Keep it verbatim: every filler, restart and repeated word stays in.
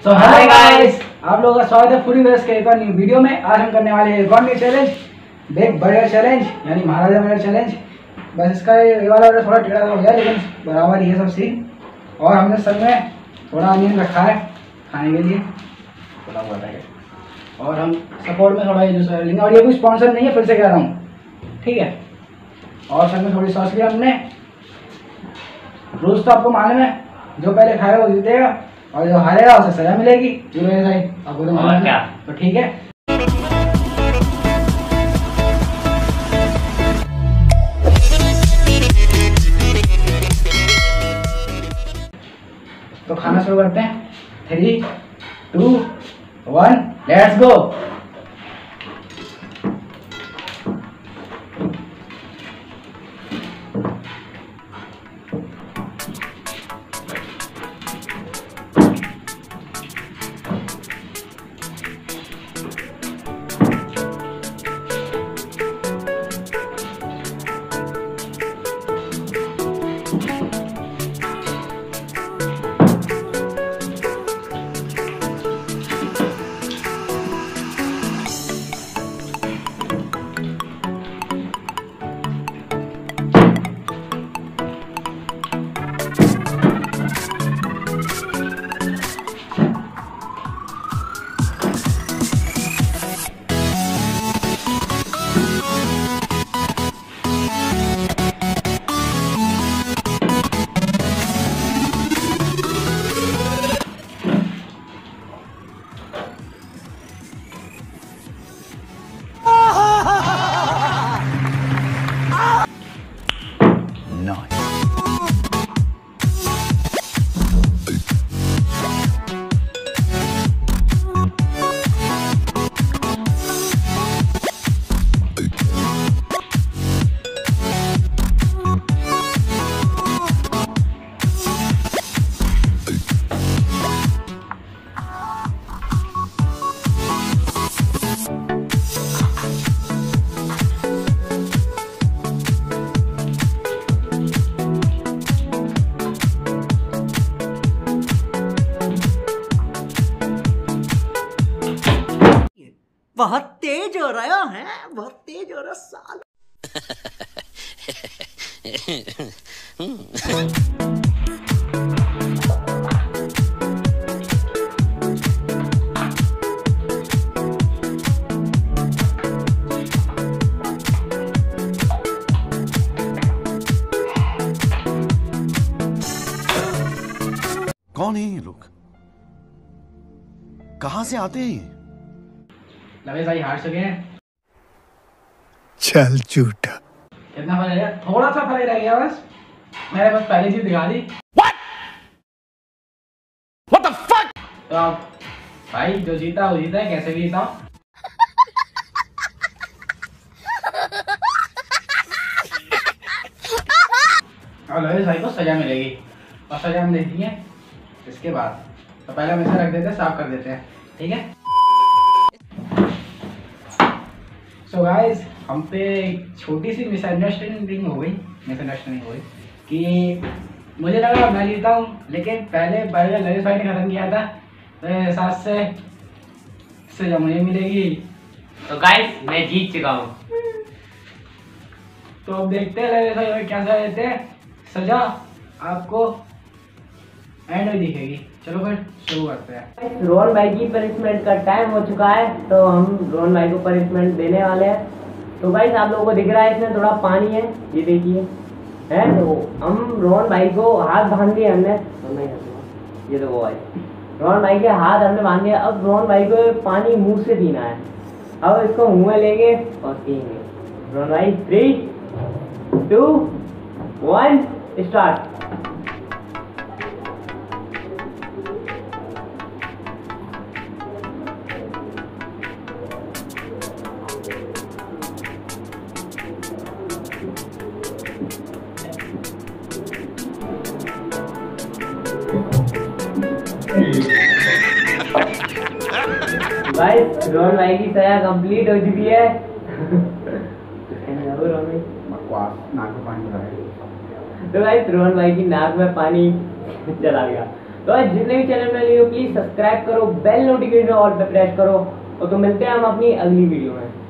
सो hi guys, आप लोगों का स्वागत है फूडी वेस्ट के एक और न्यू वीडियो में। आज हम करने वाले हैं एक और new challenge, big burger challenge यानी महाराजा बर्गर चैलेंज। बस इसका ये वाला ऑर्डर थोड़ा टेढ़ा हो गया, लेकिन बराबर ही है सब सीन। और हमने सब में थोड़ा अनियन रखा है खाने के लिए, थोड़ा हुआ है। और हम सपोर्ट में थोड़ा यूज कर लेंगे। और ये कोई स्पॉन्सर नहीं है, फिर से कह रहा हूँ, ठीक है। और सब में थोड़ी सॉस लिया हमने। रूल्स तो आपको मालूम है, जो पहले खाएगा वो जीतेगा और जो हारेगा उसे सजा मिलेगी। ये मेरे भाई आपको तो मालूम है, तो ठीक है। तो खाना शुरू करते हैं। Three two one let's go. बहुत तेज हो रहा है, बहुत तेज हो रहा साल। कौन है ये लोग? कहां से आते हैं? लवे भाई हार चुके हैं। चल झूठा। कितना फर्क है? थोड़ा सा फर्क रह गया बस। मैंने बस पहली चीज दिखा दी। What? What the fuck? तो आप भाई जो जीता वो जीता है, कैसे भी जीता। और लवे भाई को सजा मिलेगी, और सजा हम दे देंगे इसके बाद। तो पहले हम इसे रख देते हैं, साफ कर देते हैं, ठीक है। सो so गाइस, हम पे एक छोटी सी मिसअंडरस्टैंडिंग हो गई मिसअंडरस्टैंडिंग हो गई कि मुझे लगा मैं जीता हूँ, लेकिन पहले बर्गर ललित भाई ने खत्म किया था, तो मेरे हिसाब से सजा मुझे मिलेगी। तो गाइस मैं जीत चुका हूँ। तो अब देखते हैं ललित भाई क्या सजा देते हैं। सजा आपको एंड में दिखेगी। चलो फिर शुरू करते हैं। रोहन भाई की पनिशमेंट का टाइम हो चुका है, तो हम रोहन भाई को पनिशमेंट देने वाले हैं। तो गाइस आप लोगों को दिख रहा है इसमें थोड़ा पानी है, ये देखिए है। तो हम रोहन भाई को हाथ बांध दिए हमने, ये देखो भाई रोहन भाई के हाथ हमने बांध दिया। अब रोहन भाई को पानी मुंह से पीना है। अब इसको मुंह में लेंगे और पिएंगे। रोहन भाई थ्री टू वन स्टार्ट। भाई रोहन भाई की सजा कंप्लीट हो चुकी है। बकवास, नाक में पानी भरा है। तो भाई रोहन भाई की नाक में पानी चला गया। तो आज जितने भी चैनल में लिए हो प्लीज सब्सक्राइब करो, बेल नोटिफिकेशन ऑल पे प्रेस करो। और तो मिलते हैं हम अपनी अगली वीडियो में।